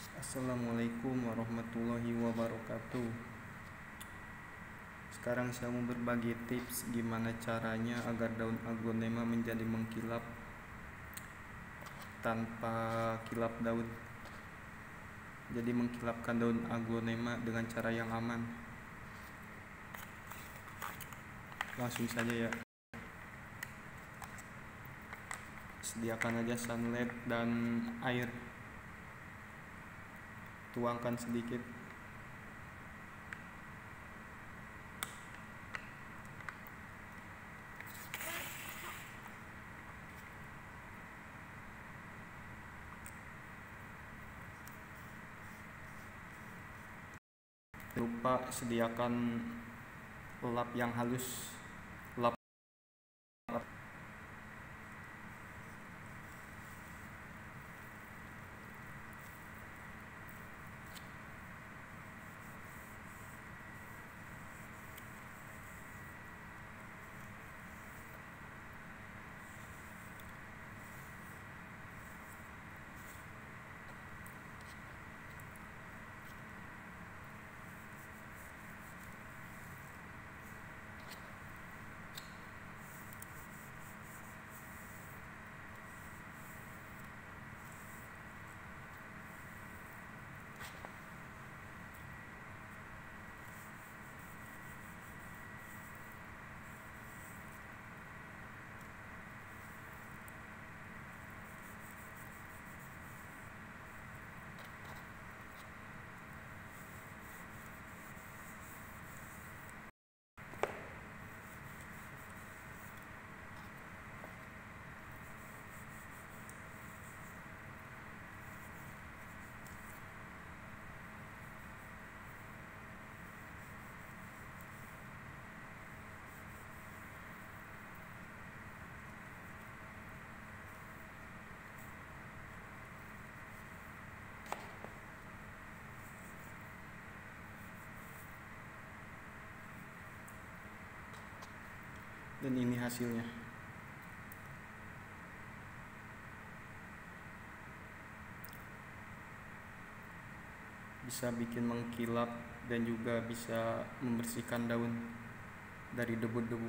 Assalamualaikum warahmatullahi wabarakatuh. Sekarang saya mau berbagi tips gimana caranya agar daun aglonema menjadi mengkilap tanpa kilap daun. Jadi mengkilapkan daun aglonema dengan cara yang aman. Langsung saja ya. Sediakan aja sunlight dan air. Tuangkan sedikit. Lupa sediakan lap yang halus. Lap dan ini hasilnya. Bisa bikin mengkilap dan juga bisa membersihkan daun dari debu-debu.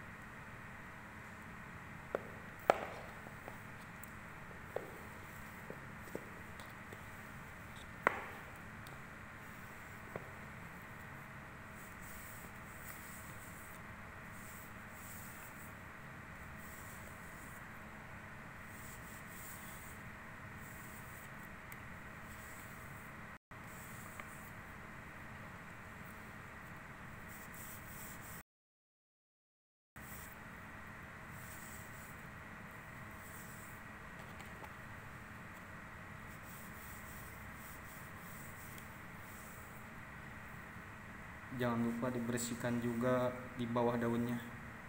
Jangan lupa dibersihkan juga di bawah daunnya,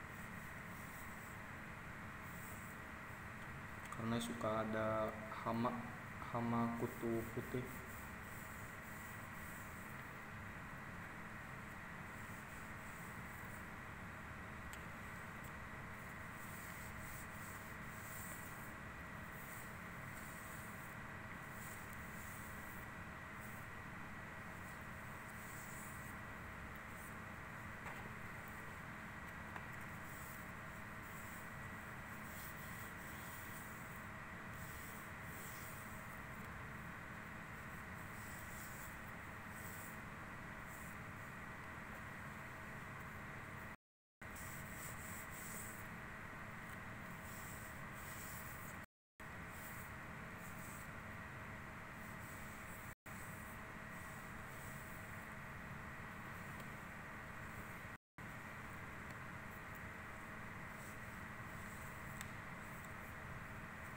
karena suka ada hama kutu putih.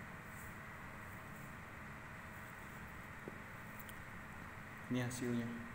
Ini hasilnya.